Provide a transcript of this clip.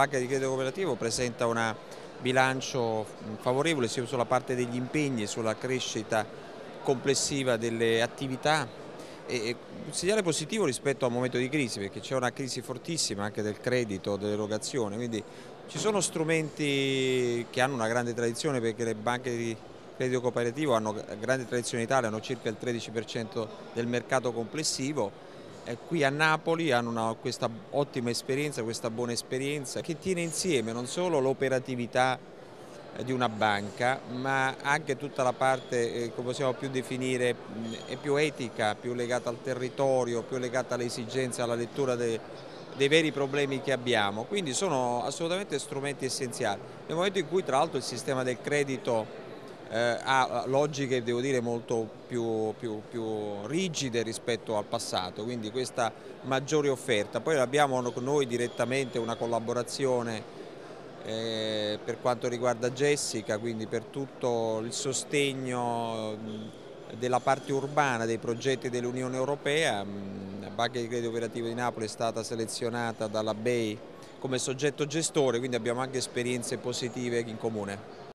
Banca di Credito Cooperativo presenta un bilancio favorevole sia sulla parte degli impegni, sulla crescita complessiva delle attività e un segnale positivo rispetto a un momento di crisi, perché c'è una crisi fortissima anche del credito, dell'erogazione, quindi ci sono strumenti che hanno una grande tradizione, perché le banche di credito cooperativo hanno grande tradizione in Italia, hanno circa il 13% del mercato complessivo. Qui a Napoli hanno questa ottima esperienza, questa buona esperienza che tiene insieme non solo l'operatività di una banca, ma anche tutta la parte, come possiamo più definire, è più etica, più legata al territorio, più legata alle esigenze, alla lettura dei veri problemi che abbiamo. Quindi sono assolutamente strumenti essenziali. Nel momento in cui tra l'altro il sistema del credito ha logiche, devo dire, molto più rigide rispetto al passato, quindi questa maggiore offerta. Poi abbiamo con noi direttamente una collaborazione per quanto riguarda Jessica, quindi per tutto il sostegno della parte urbana dei progetti dell'Unione Europea. La Banca di Credito Cooperativo di Napoli è stata selezionata dalla BEI come soggetto gestore, quindi abbiamo anche esperienze positive in comune.